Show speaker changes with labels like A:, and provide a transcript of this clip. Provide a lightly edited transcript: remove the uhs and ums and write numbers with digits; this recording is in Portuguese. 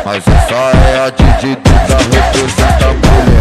A: Mas essa é a Didi da representa a mulher.